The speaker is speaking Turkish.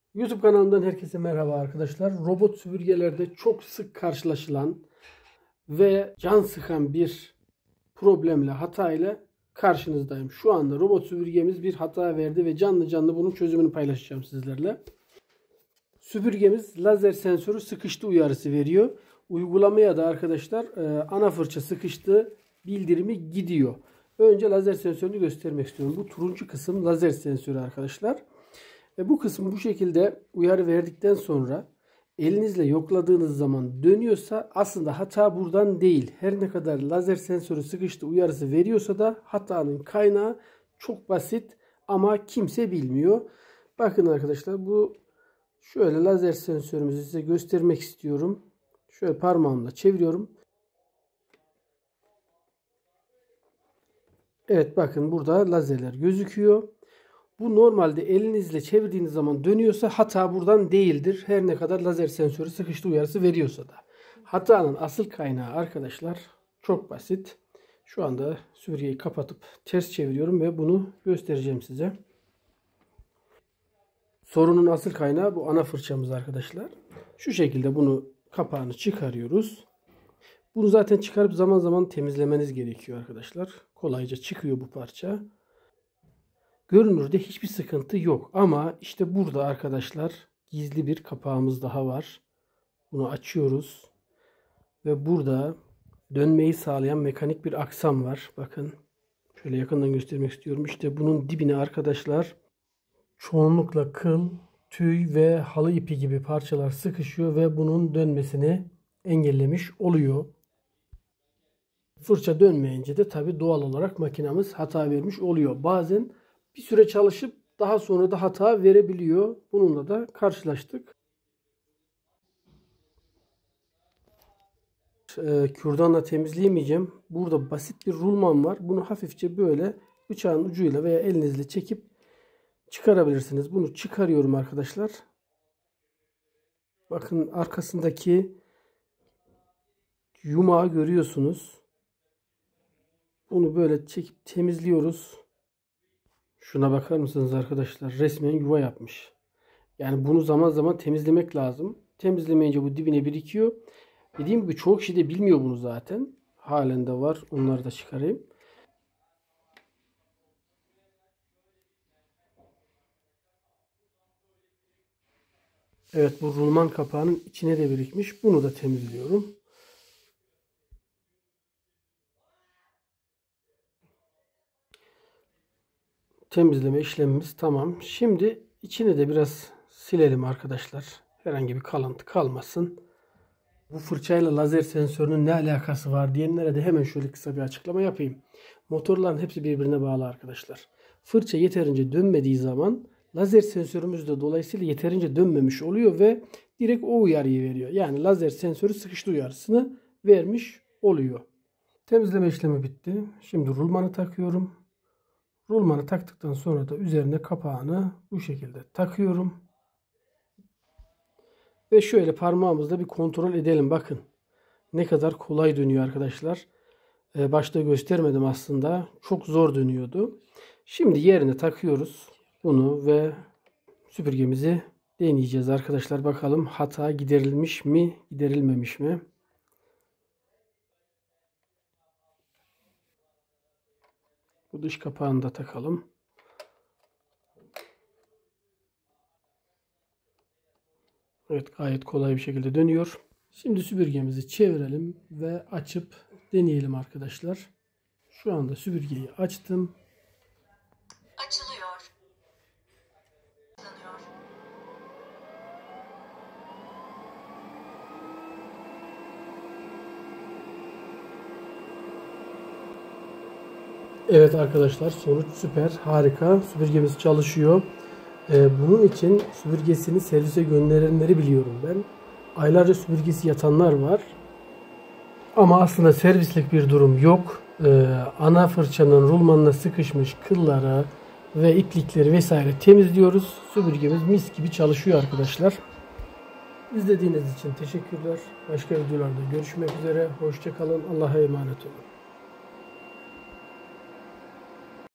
YouTube kanalımdan herkese merhaba arkadaşlar. Robot süpürgelerde çok sık karşılaşılan ve can sıkan bir problemle, hatayla karşınızdayım. Şu anda robot süpürgemiz bir hata verdi ve canlı canlı bunun çözümünü paylaşacağım sizlerle. Süpürgemiz lazer sensörü sıkıştı uyarısı veriyor. Uygulamaya da arkadaşlar ana fırça sıkıştı bildirimi gidiyor. Önce lazer sensörünü göstermek istiyorum. Bu turuncu kısım lazer sensörü arkadaşlar. Bu kısmı bu şekilde uyarı verdikten sonra elinizle yokladığınız zaman dönüyorsa aslında hata buradan değil. Her ne kadar lazer sensörü sıkıştı uyarısı veriyorsa da hatanın kaynağı çok basit ama kimse bilmiyor. Bakın arkadaşlar, bu şöyle lazer sensörümüzü size göstermek istiyorum. Şöyle parmağımla çeviriyorum. Evet, bakın burada lazerler gözüküyor. Bu normalde elinizle çevirdiğiniz zaman dönüyorsa hata buradan değildir. Her ne kadar lazer sensörü sıkıştı uyarısı veriyorsa da. Hatanın asıl kaynağı arkadaşlar çok basit. Şu anda süpürgeyi kapatıp ters çeviriyorum ve bunu göstereceğim size. Sorunun asıl kaynağı bu ana fırçamız arkadaşlar. Şu şekilde bunu kapağını çıkarıyoruz. Bunu zaten çıkarıp zaman zaman temizlemeniz gerekiyor arkadaşlar. Kolayca çıkıyor bu parça. Görünürde hiçbir sıkıntı yok ama işte burada arkadaşlar gizli bir kapağımız daha var. Bunu açıyoruz ve burada dönmeyi sağlayan mekanik bir aksam var. Bakın şöyle yakından göstermek istiyorum. İşte bunun dibine arkadaşlar çoğunlukla kıl, tüy ve halı ipi gibi parçalar sıkışıyor ve bunun dönmesini engellemiş oluyor. Fırça dönmeyince de tabii doğal olarak makinamız hata vermiş oluyor. Bazen bir süre çalışıp daha sonra da hata verebiliyor. Bununla da karşılaştık. Kürdanla temizleyemeyeceğim. Burada basit bir rulman var. Bunu hafifçe böyle bıçağın ucuyla veya elinizle çekip çıkarabilirsiniz. Bunu çıkarıyorum arkadaşlar. Bakın arkasındaki yumağı görüyorsunuz. Bunu böyle çekip temizliyoruz. Şuna bakar mısınız arkadaşlar? Resmen yuva yapmış. Yani bunu zaman zaman temizlemek lazım. Temizlemeyince bu dibine birikiyor. Dediğim gibi çoğu kişi de bilmiyor bunu zaten. Halen de var. Onları da çıkarayım. Evet, bu rulman kapağının içine de birikmiş. Bunu da temizliyorum. Temizleme işlemimiz tamam. Şimdi içine de biraz silelim arkadaşlar. Herhangi bir kalıntı kalmasın. Bu fırçayla lazer sensörünün ne alakası var diyenlere de hemen şöyle kısa bir açıklama yapayım. Motorların hepsi birbirine bağlı arkadaşlar. Fırça yeterince dönmediği zaman lazer sensörümüz de dolayısıyla yeterince dönmemiş oluyor ve direkt o uyarıyı veriyor. Yani lazer sensörü sıkıştı uyarısını vermiş oluyor. Temizleme işlemi bitti. Şimdi rulmanı takıyorum. Rulmanı taktıktan sonra da üzerine kapağını bu şekilde takıyorum. Ve şöyle parmağımızla bir kontrol edelim. Bakın ne kadar kolay dönüyor arkadaşlar. Başta göstermedim aslında. Çok zor dönüyordu. Şimdi yerine takıyoruz bunu ve süpürgemizi deneyeceğiz arkadaşlar. Bakalım hata giderilmiş mi, giderilmemiş mi? Bu dış kapağını da takalım. Evet, gayet kolay bir şekilde dönüyor. Şimdi süpürgemizi çevirelim ve açıp deneyelim arkadaşlar. Şu anda süpürgeyi açtım. Açılıyor. Evet arkadaşlar, sonuç süper, harika. Süpürgemiz çalışıyor. Bunun için süpürgesini servise gönderenleri biliyorum ben. Aylarca süpürgesi yatanlar var. Ama aslında servislik bir durum yok. Ana fırçanın rulmanına sıkışmış kılları ve iplikleri vesaire temizliyoruz. Süpürgemiz mis gibi çalışıyor arkadaşlar. İzlediğiniz için teşekkürler. Başka videolarda görüşmek üzere. Hoşça kalın. Allah'a emanet olun.